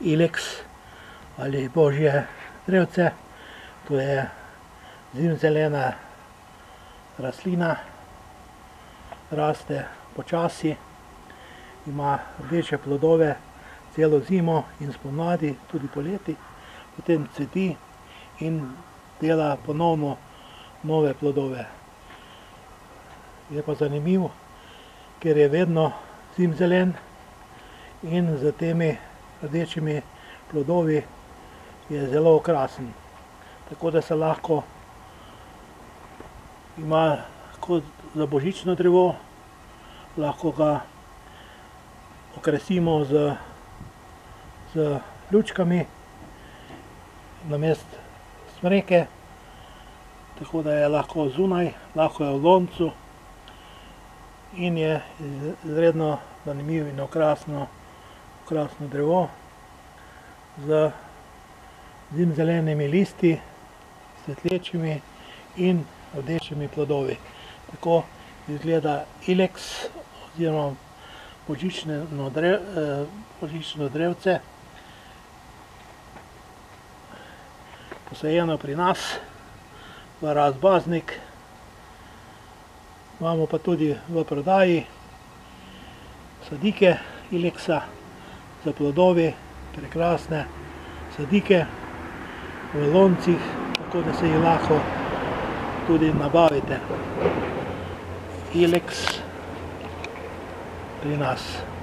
ilex ali božje drevce. To je zimzelena rastlina, raste počasi, ima rdeče plodove celo zimo in spomladi, tudi poleti, potem cveti in dela ponovno nove plodove. Je pa zanimiv, ker je vedno zimzelen in s temi rdečimi plodovi je zelo okrasen. Tako da se lahko ima kot za božično drevo, lahko ga okrasimo z lučkami namesto smreke, tako da je lahko zunaj, lahko je v loncu in je izredno zanimiv in okrasno drevo z zimzelenimi listi, svetlečimi in rdečimi plodovi. Tako izgleda ilex oziroma božično drevce, posajeno pri nas v razbaznik. Imamo pa tudi v prodaji sadike ilexa z plodovi, prekrasne sadike v loncih, tako da se jih lahko tudi nabavite. Ilex pri nas.